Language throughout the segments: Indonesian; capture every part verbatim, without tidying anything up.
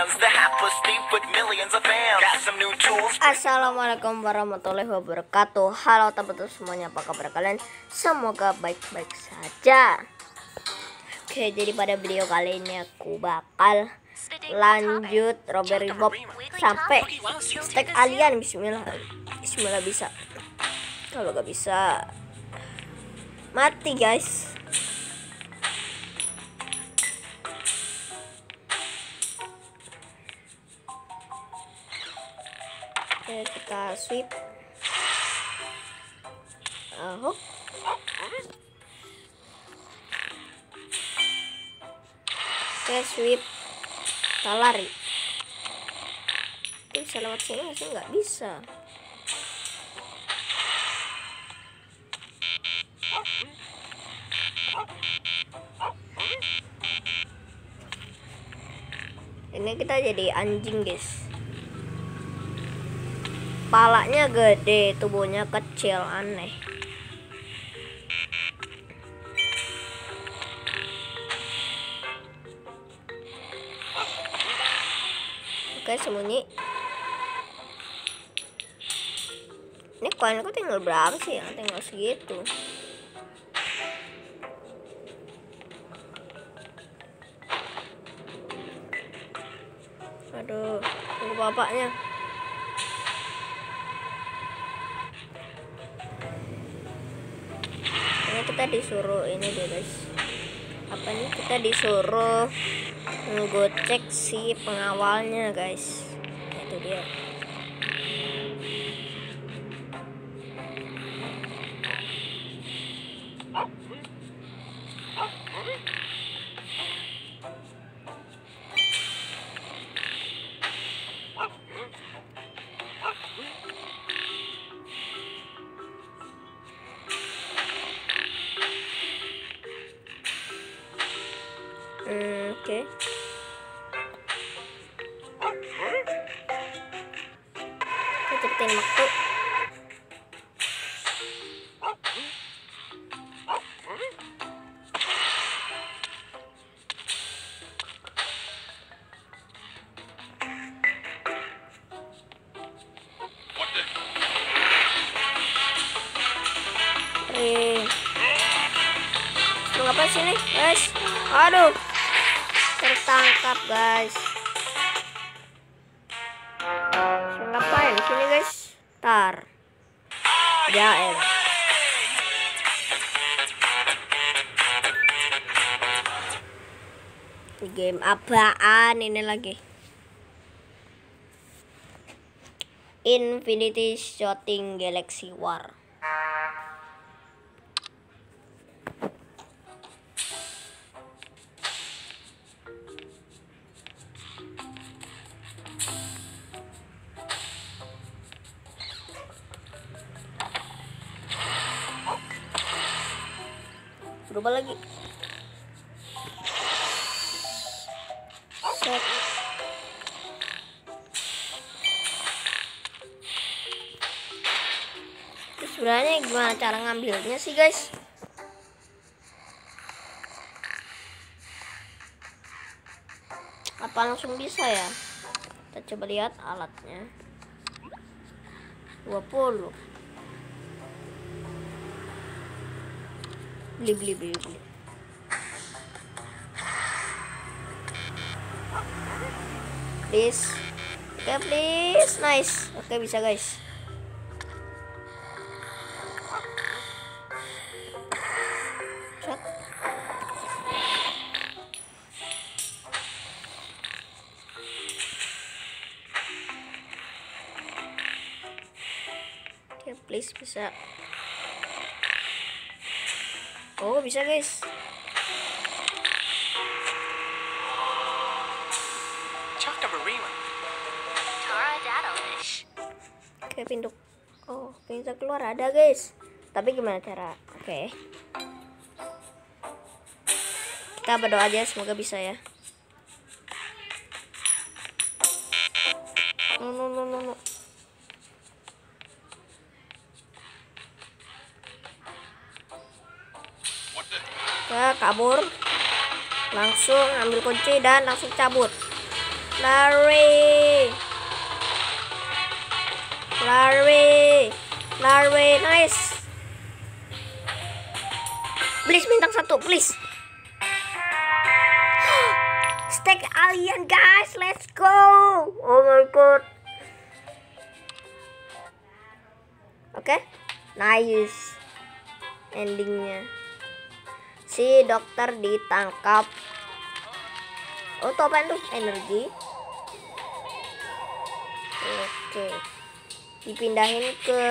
Assalamualaikum warahmatullahi wabarakatuh. Halo teman-teman semuanya, apa kabar kalian? Semoga baik-baik saja. Oke, jadi pada video kali ini aku bakal lanjut Robbery Bob sampai stack alien. Bismillah, Bismillah bisa. Kalau gak bisa mati guys. Oke, kita sweep. Oh. Oke, sweep. Kita lari. Ini bisa lewat sini masih nggak bisa. Ini kita jadi anjing guys. Palanya gede, tubuhnya kecil, aneh. Oke, sembunyi. Ini koinku tinggal berapa sih ya? Tinggal segitu. Aduh, tunggu bapaknya. Ini kita disuruh ini deh guys. Apa nih? Kita disuruh ngegocek si pengawalnya guys. Itu dia. Hmm, oke. Okay. Kita cepetin waktu. Eh, mau ngapain sini, guys? Aduh. Tertangkap guys. Ngapain di sini guys? Tar. Ya el. Game apaan ini lagi? Infinity Shooting Galaxy War. Berubah lagi. Set. Terus sebenarnya gimana cara ngambilnya sih guys? Apa langsung bisa ya? Kita coba lihat alatnya. dua puluh. Beli beli beli beli. Please. Oke, okay, please. Nice. Oke, okay, bisa guys. Cek. Oke, okay, please bisa. Oh, bisa guys. Oke, pintu. Oh, pintu keluar ada guys. Tapi gimana cara? Oke. Kita berdoa aja semoga bisa ya. No no no no no. Kita kabur, langsung ambil kunci dan langsung cabut. Lari. Lari. Lari. Nice. Please bintang satu, please. Stack alien guys, let's go. Oh my god. Oke, okay. Nice endingnya. Si dokter ditangkap. Oh, tuh apaan tuh? Energi. Oke, okay. Dipindahin ke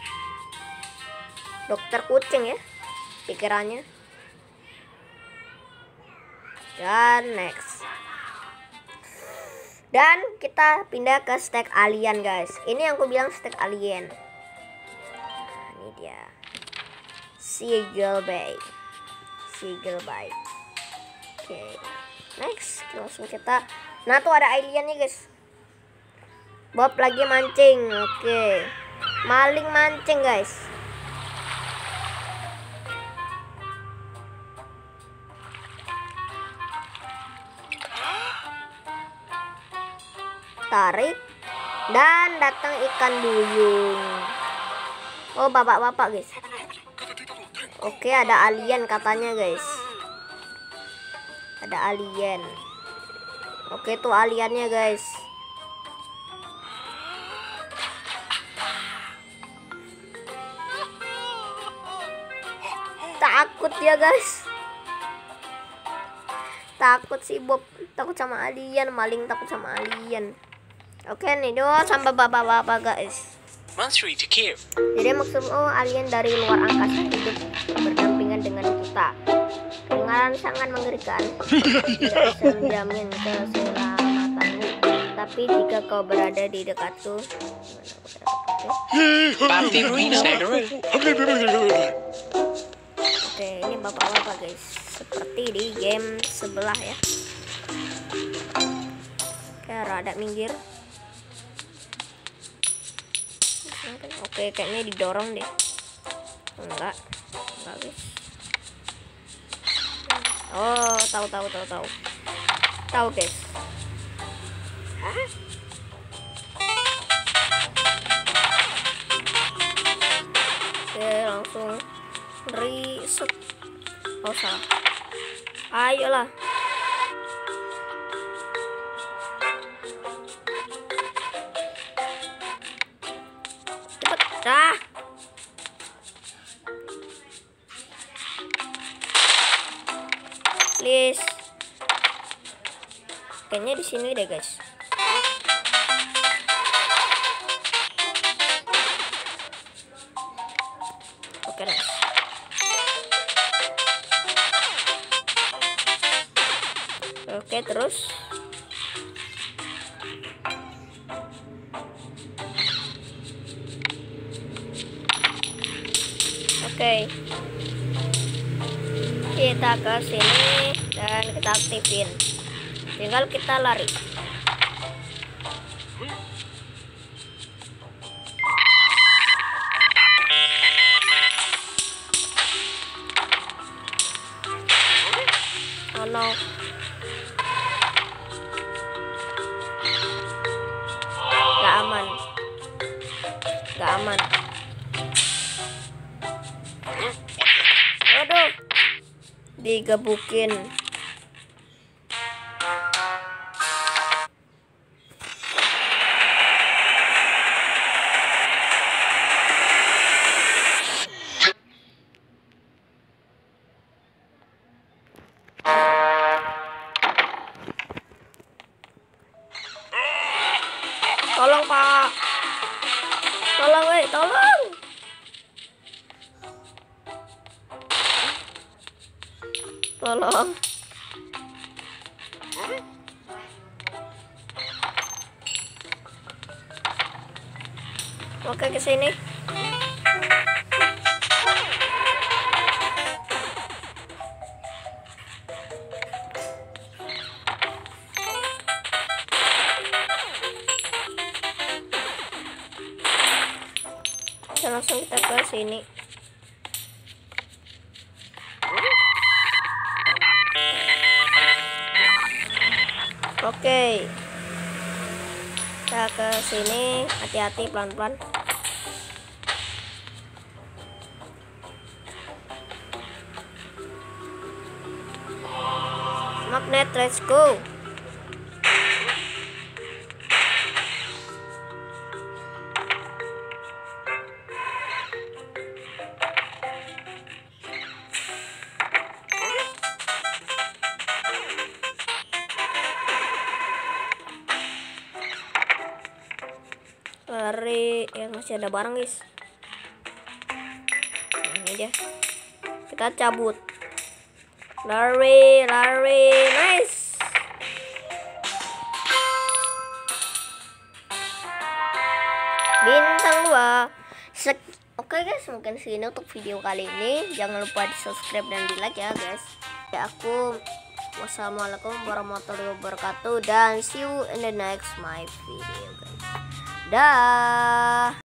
dokter kucing ya pikirannya. Dan next. Dan kita pindah ke stack alien guys. Ini yang aku bilang stack alien. Nah, ini dia. Seagull Bay. Seagull Bay. Oke. Okay. Next, langsung kita. Nah, tuh ada alien nih guys. Bob lagi mancing. Oke. Okay. Maling mancing guys. Tarik dan datang ikan duyung. Oh, bapak-bapak guys. Oke, ada alien katanya guys. Ada alien. Oke, tuh aliennya guys. Takut dia guys. Takut si Bob, takut sama alien. Maling takut sama alien. Oke nih doh sama bapak-bapak guys. Monthly to Kiev. Jadi maksud oh alien dari luar angkasa hidup berdampingan dengan kita. Kedengaran sangat mengerikan. Tidak bisa menjamin keselamatanmu. Tapi jika kau berada di dekatku. Oke, ini bapak-bapak guys. Seperti di game sebelah ya. Oke, rada minggir. Oke, kayaknya didorong deh. Enggak, enggak guys. Oh, tahu tahu tahu tahu. Tahu guys. Hah? Oke, langsung reset. Oh, salah. Ayolah. Dah. Please. Kayaknya di sini deh, guys. Oke, nice. Oke, terus. Oke, kita ke sini dan kita aktifin. Tinggal kita lari. Oh no. Gak aman. Gak aman. Waduh, digebukin. Tolong Pak, tolong weh, tolong. Tolong. Oke, ke sini. Dan langsung kita ke sini. Oke, Kita ke sini, hati-hati, pelan-pelan. Magnet, let's go. Lari, ya masih ada barang guys. Nah, ini dia, kita cabut. Lari, lari, nice. Bintang dua. Sek Oke guys, mungkin segini untuk video kali ini. Jangan lupa di subscribe dan di like ya guys. Ya aku, wassalamualaikum warahmatullahi wabarakatuh, dan see you in the next my video guys. Dah.